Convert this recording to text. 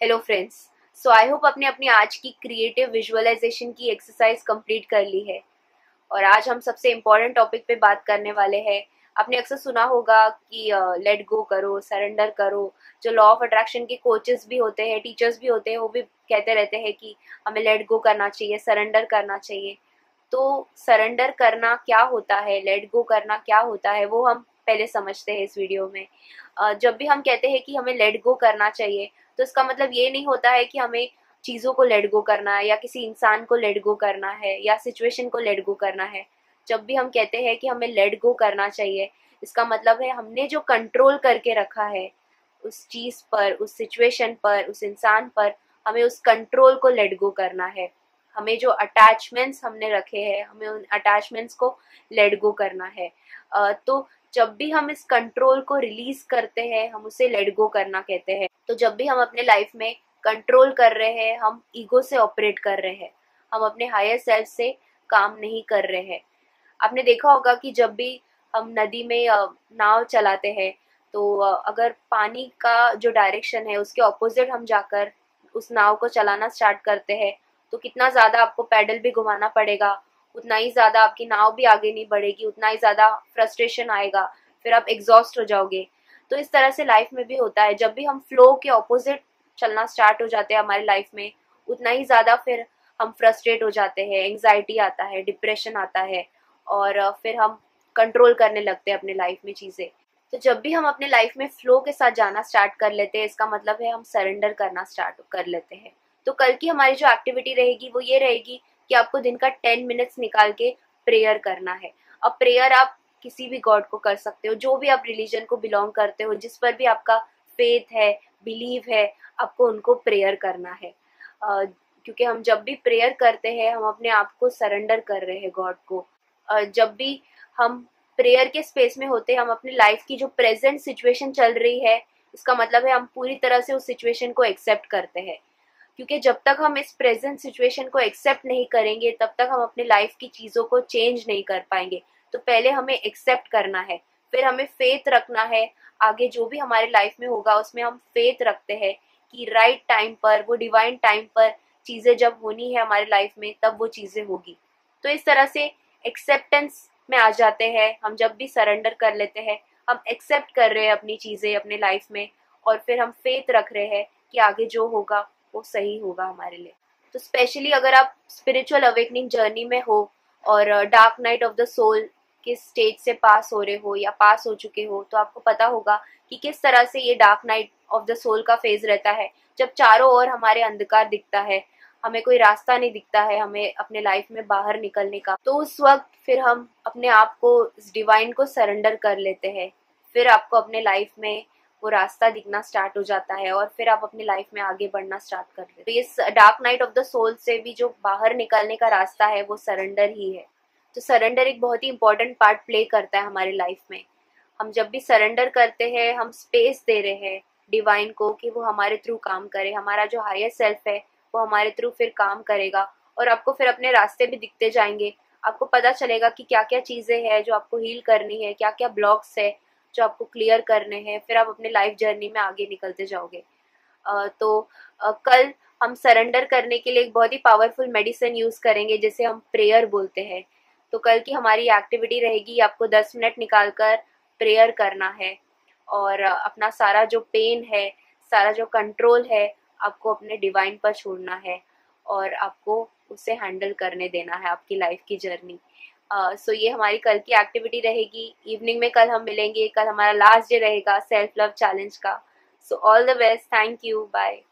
Hello friends. So I hope आपने अपनी आज की क्रिएटिव विजुअलाइजेशन की एक्सरसाइज कंप्लीट कर ली है। और आज हम सबसे इम्पोर्टेंट टॉपिक पे बात करने वाले हैं। आपने अक्सर सुना होगा कि लेट गो करो, सरेंडर करो। जो लॉ ऑफ अट्रैक्शन के कोचेस भी होते हैं, टीचर्स भी होते हैं, वो भी कहते रहते हैं कि हमें लेट गो करना चाहिए, सरेंडर करना चाहिए। तो सरेंडर करना क्या होता है, लेट गो करना क्या होता है, वो हम पहले समझते हैं इस वीडियो में। जब भी हम कहते हैं कि हमें लेट गो करना चाहिए, तो इसका मतलब ये नहीं होता है कि हमें चीज़ों को लेट गो करना है या किसी इंसान को लेट गो करना है या सिचुएशन को लेट गो करना है। जब भी हम कहते हैं कि हमें लेट गो करना चाहिए, इसका मतलब है हमने जो कंट्रोल करके रखा है उस चीज़ पर, उस सिचुएशन पर, उस इंसान पर, हमें उस कंट्रोल को लेट गो करना है। हमें जो अटैचमेंट्स हमने रखे हैं, हमें उन अटैचमेंट्स को लेट गो करना है। तो जब भी हम इस कंट्रोल को रिलीज करते हैं, हम उसे लेट गो करना कहते हैं। तो जब भी हम अपने लाइफ में कंट्रोल कर रहे हैं, हम ईगो से ऑपरेट कर रहे हैं, हम अपने हायर सेल्फ से काम नहीं कर रहे हैं। आपने देखा होगा कि जब भी हम नदी में नाव चलाते हैं, तो अगर पानी का जो डायरेक्शन है उसके ऑपोजिट हम जाकर उस नाव को चलाना स्टार्ट करते हैं, तो कितना ज़्यादा आपको पैडल भी घुमाना पड़ेगा, उतना ही ज़्यादा आपकी नाव भी आगे नहीं बढ़ेगी, उतना ही ज़्यादा फ्रस्ट्रेशन आएगा, फिर आप एग्जॉस्ट हो जाओगे। तो इस तरह से लाइफ में भी होता है, जब भी हम फ्लो के ऑपोजिट चलना स्टार्ट हो जाते हैं हमारी लाइफ में, उतना ही ज़्यादा फिर हम फ्रस्ट्रेट हो जाते हैं, एंग्जाइटी आता है, डिप्रेशन आता है, और फिर हम कंट्रोल करने लगते हैं अपने लाइफ में चीज़ें। तो जब भी हम अपने लाइफ में फ्लो के साथ जाना स्टार्ट कर लेते हैं, इसका मतलब है हम सरेंडर करना स्टार्ट कर लेते हैं। तो कल की हमारी जो एक्टिविटी रहेगी वो ये रहेगी कि आपको दिन का 10 मिनट्स निकाल के प्रेयर करना है। अब प्रेयर आप किसी भी गॉड को कर सकते हो, जो भी आप रिलीजन को बिलोंग करते हो, जिस पर भी आपका फेथ है, बिलीव है, आपको उनको प्रेयर करना है। क्योंकि हम जब भी प्रेयर करते हैं, हम अपने आप को सरेंडर कर रहे हैं गॉड को। जब भी हम प्रेयर के स्पेस में होते हैं, हम अपनी लाइफ की जो प्रेजेंट सिचुएशन चल रही है, इसका मतलब है हम पूरी तरह से उस सिचुएशन को एक्सेप्ट करते हैं। क्योंकि जब तक हम इस प्रेजेंट सिचुएशन को एक्सेप्ट नहीं करेंगे, तब तक हम अपने लाइफ की चीज़ों को चेंज नहीं कर पाएंगे। तो पहले हमें एक्सेप्ट करना है, फिर हमें फेथ रखना है। आगे जो भी हमारे लाइफ में होगा उसमें हम फेथ रखते हैं कि राइट टाइम पर, वो डिवाइन टाइम पर चीज़ें जब होनी है हमारे लाइफ में, तब वो चीज़ें होगी। तो इस तरह से एक्सेप्टेंस में आ जाते हैं हम। जब भी सरेंडर कर लेते हैं, हम एक्सेप्ट कर रहे हैं अपनी चीज़ें अपने लाइफ में, और फिर हम फेथ रख रहे हैं कि आगे जो होगा वो सही होगा हमारे लिए। तो स्पेशली अगर आप स्पिरिचुअल अवेकनिंग जर्नी में हो और dark night of the soul के स्टेज से पास हो रहे हो या पास हो चुके हो, तो आपको पता होगा कि किस तरह से ये dark night of the soul का फेज रहता है, जब चारों ओर हमारे अंधकार दिखता है, हमें कोई रास्ता नहीं दिखता है हमें अपने लाइफ में बाहर निकलने का। तो उस वक्त फिर हम अपने आप को इस डिवाइन को सरेंडर कर लेते हैं। फिर आपको अपने लाइफ में वो रास्ता दिखना स्टार्ट हो जाता है और फिर आप अपनी लाइफ में आगे बढ़ना स्टार्ट कर लेते हैं। तो इस dark night of the soul से भी जो बाहर निकलने का रास्ता है वो सरेंडर ही है। तो सरेंडर एक बहुत ही इंपॉर्टेंट पार्ट प्ले करता है हमारी लाइफ में। हम जब भी सरेंडर करते हैं, हम स्पेस दे रहे हैं डिवाइन को कि वो हमारे थ्रू काम करे। हमारा जो हायर सेल्फ है वो हमारे थ्रू फिर काम करेगा, और आपको फिर अपने रास्ते भी दिखते जाएंगे। आपको पता चलेगा कि क्या क्या चीज़ें हैं जो आपको हील करनी है, क्या क्या ब्लॉक्स है जो आपको क्लियर करने हैं। फिर आप अपने लाइफ जर्नी में आगे निकलते जाओगे। कल हम सरेंडर करने के लिए एक बहुत ही पावरफुल मेडिसिन यूज़ करेंगे जिसे हम प्रेयर बोलते हैं। तो कल की हमारी एक्टिविटी रहेगी, आपको 10 मिनट निकाल कर प्रेयर करना है, और अपना सारा जो पेन है, सारा जो कंट्रोल है, आपको अपने डिवाइन पर छोड़ना है और आपको उसे हैंडल करने देना है आपकी लाइफ की जर्नी। सो ये हमारी कल की एक्टिविटी रहेगी। इवनिंग में कल हम मिलेंगे। कल हमारा लास्ट डे रहेगा सेल्फ लव चैलेंज का। So all the best, thank you, bye.